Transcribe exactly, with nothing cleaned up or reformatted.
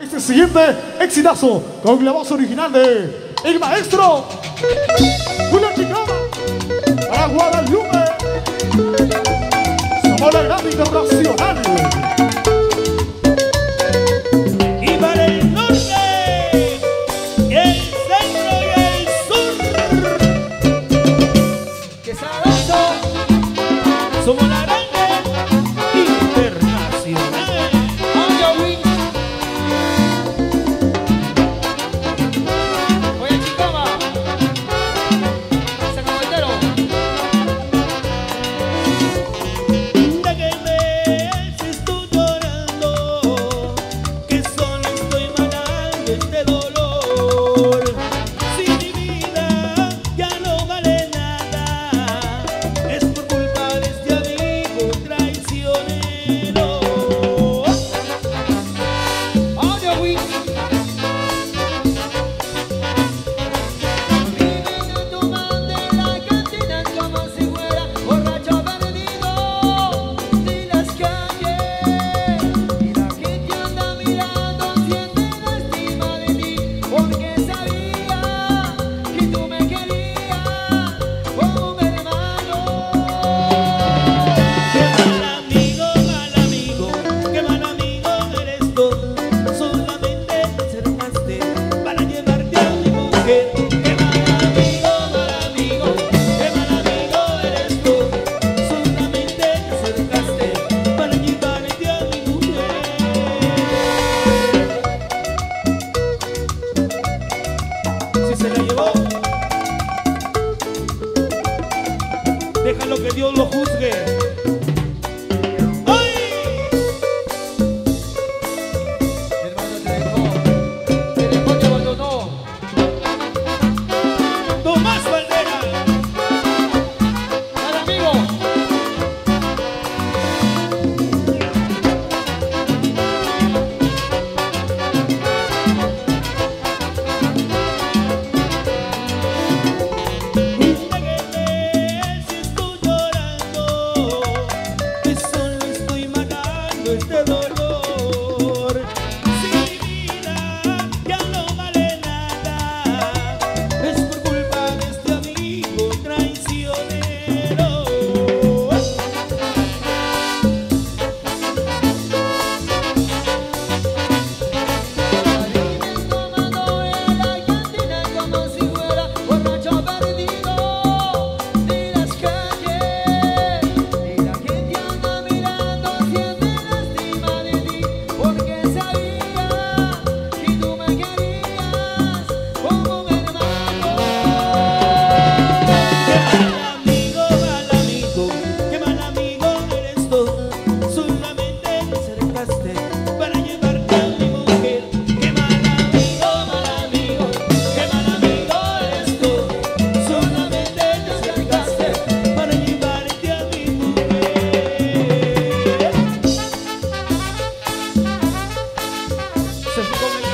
este siguiente exitazo con la voz original de el maestro Julio Chicama para Guadalupe. Somos la gran internacional. Y para el norte, el centro y el sur. ¡Qué sabroso! Somos la grande internacional. Déjalo que Dios lo juzgue. ¡Ay! Mi hermano te dejó, te dejó, te abandonó. Tomás Valdera. Al amigo. Este dolor, si mi vida ya no vale nada, es por culpa de este amigo traicionero. Tomando en la cantina como si fuera borracho perdido de las calles, y la gente anda mirando siempre porque sabía que tú me querías como un hermano. Qué mal amigo, mal amigo, qué mal amigo eres tú. Solamente te acercaste para llevarte a mi mujer. Qué mal amigo, mal amigo, qué mal amigo eres tú. Solamente te acercaste para llevarte a mi mujer. Se fue con el